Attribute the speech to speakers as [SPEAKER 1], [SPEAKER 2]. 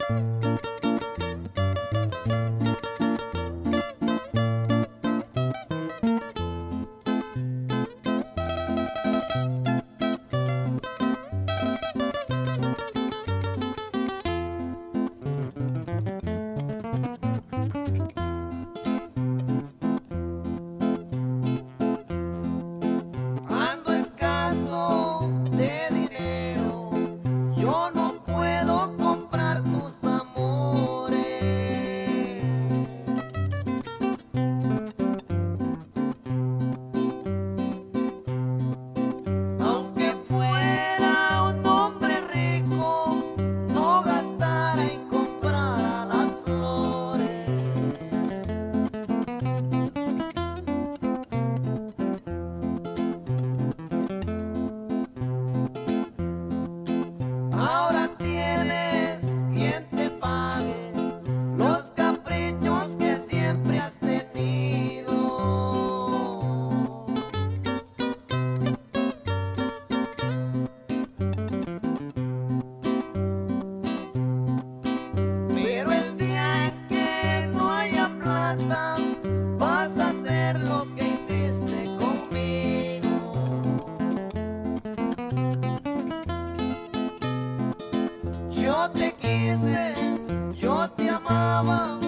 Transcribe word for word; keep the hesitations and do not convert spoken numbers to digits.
[SPEAKER 1] Ando escaso de dinero, yo no puedo comprar tus amores. Aunque fuera un hombre rico, no gastara en comprar a las flores. Ahora tienes quien te pague los caprichos que siempre has tenido. Pero el día que no haya plata, vas a hacer lo que hiciste conmigo. Yo te quise, yo te amaba,